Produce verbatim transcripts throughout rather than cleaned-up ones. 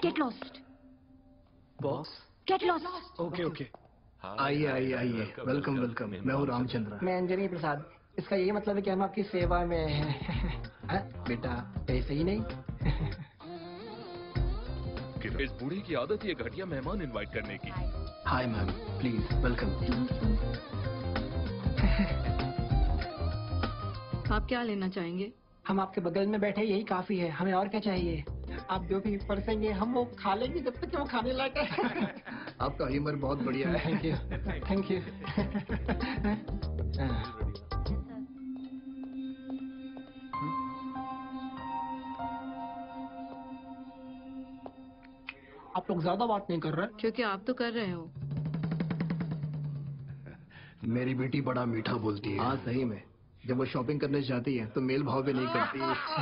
Gate lost. Boss get lost. Okay okay. आइए आइए आइए, वेलकम वेलकम। मैं हूँ रामचंद्र। मैं अंजनी प्रसाद। इसका यही मतलब है कि हम आपकी सेवा में हैं। बेटा ऐसे ही नहीं। इस बूढ़े की आदत है घटिया मेहमान इनवाइट करने की। Hi ma'am, please welcome. आप क्या लेना चाहेंगे? हम आपके बगल में बैठे यही काफी है, हमें और क्या चाहिए? आप जो भी परसेंगे हम वो खा लेंगे जब तक वो खाने लायक है। आपका ह्यूमर बहुत बढ़िया है। Thank you thank you. आप लोग ज्यादा बात नहीं कर रहे। क्योंकि आप तो कर रहे हो। मेरी बेटी बड़ा मीठा बोलती है। हाँ सही में, जब वो शॉपिंग करने जाती है तो मेल भाव भी नहीं करती।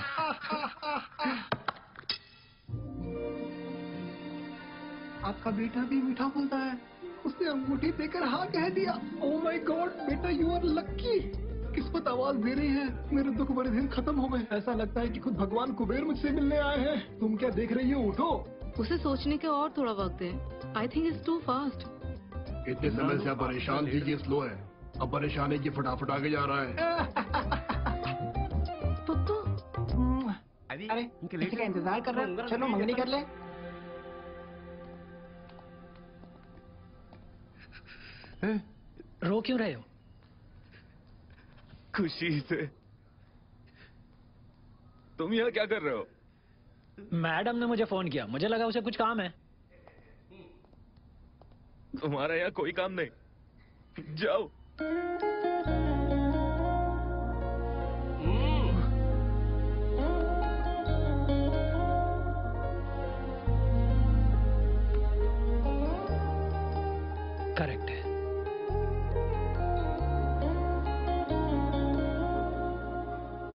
आपका बेटा भी मीठा बोलता है। उसने अंगूठी देकर हाँ कह दिया। ओह माय गॉड, बेटा यू आर लक्की। किस्मत आवाज दे रही है, मेरे दुख भरे दिन खत्म हो गए। ऐसा लगता है कि खुद भगवान कुबेर मुझसे मिलने आए हैं। तुम क्या देख रही हो, उठो। उसे सोचने के और थोड़ा वक्त है। I think it's too fast. इतने समय से आप परेशान थी कि स्लो है, अब परेशान है कि फटाफट आगे जा रहा है। पुप्पू, अरे किसी का इंतजार कर रहे हैं? चलो मंगनी कर ले। रो क्यों रहे हो? खुशी से। तुम यहाँ क्या कर रहे हो? मैडम ने मुझे फोन किया, मुझे लगा उसे कुछ काम है। तुम्हारा यहाँ कोई काम नहीं, जाओ। करेक्ट है।